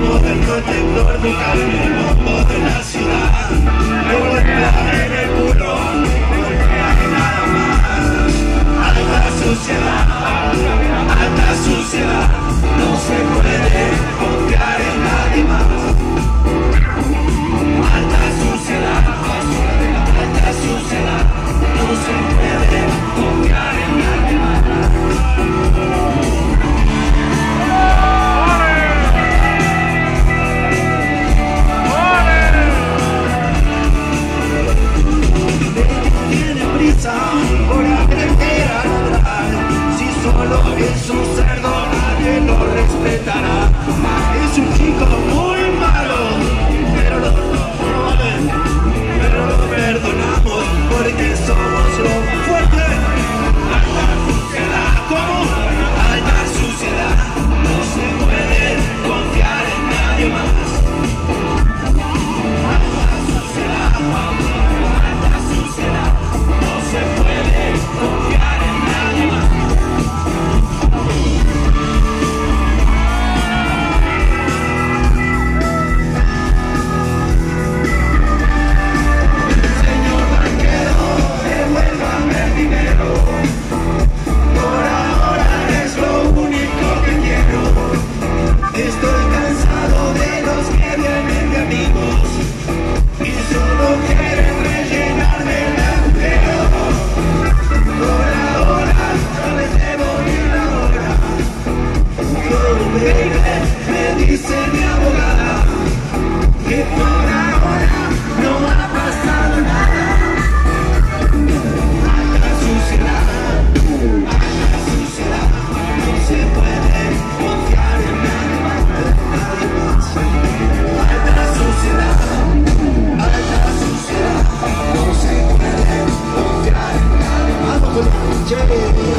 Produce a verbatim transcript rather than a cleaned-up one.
como el protector tu cambio el bombo de la ciudad. Me golpea en el culo, golpea y nada más. Alta suciedad, alta suciedad, no se puede confiar en nadie más. Alta suciedad, alta suciedad, no se puede confiar en nadie más. Tiene prisa por aprender a ladrar. Si solo es un cerdo, nadie lo respetará. Es un chico muy malo, pero lo, pero lo perdonamos porque somos los fuertes. Alta suciedad, ¿cómo? Alta suciedad, no se puede confiar en nadie más. Alta suciedad, alta suciedad, no se puede confiar en nadie más. Señor banquero, devuélvame el dinero. Por ahora es lo único que quiero. Estoy cansado de los que vienen de amigos y solo quieren rellenarme el agujero. Por ahora no les debo ni la hora. Oh baby, me dice mi abogada que por ahora no ha pasado nada. Alta suciedad, alta suciedad, no se puede confiar en nadie más, nadie más. Alta suciedad, alta suciedad, no se puede confiar en nadie más. Vamos con la